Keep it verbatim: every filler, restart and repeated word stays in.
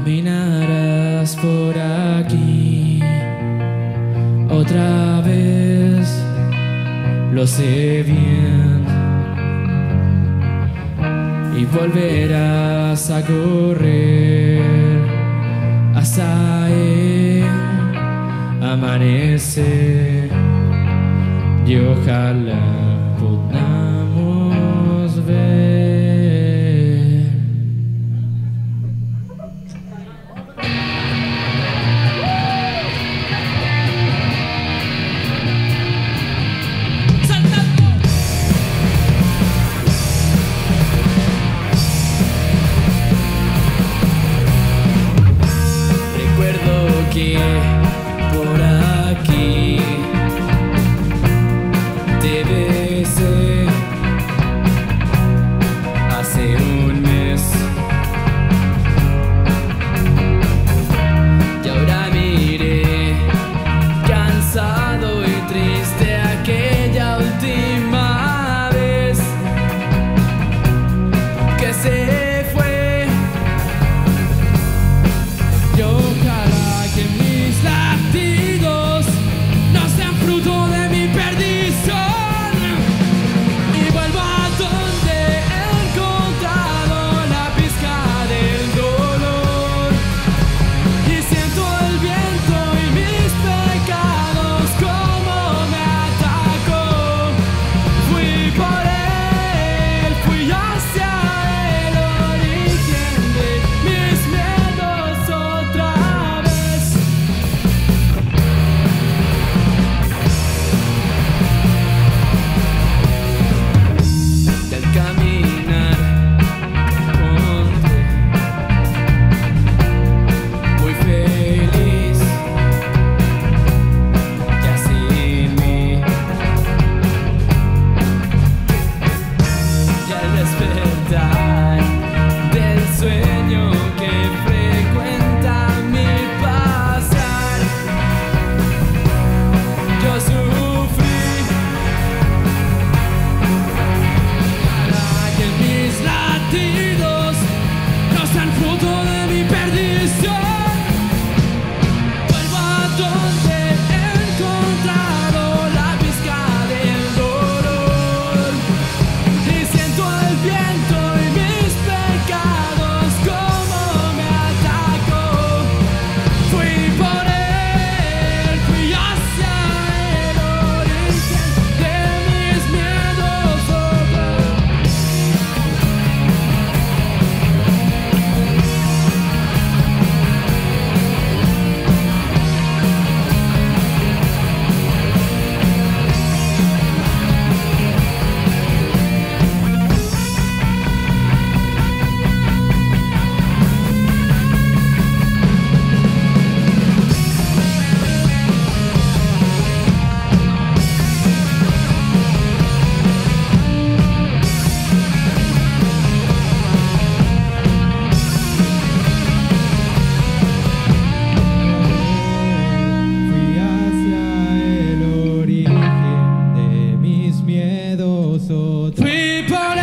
Caminarás por aquí otra vez, lo sé bien, y volverás a correr hasta el amanecer, y ojalá podamos ver. Que por aquí te besé hace un mes, y ahora miré cansado y triste aquella última vez que se fue. Yo mis latidos no sean fruto de mi perdición, y vuelvo a donde he encontrado la pizca del dolor, y siento el viento y mis pecados como me atacó. Fui por él, fui hacia el origen de mis miedos otra vez. Fui por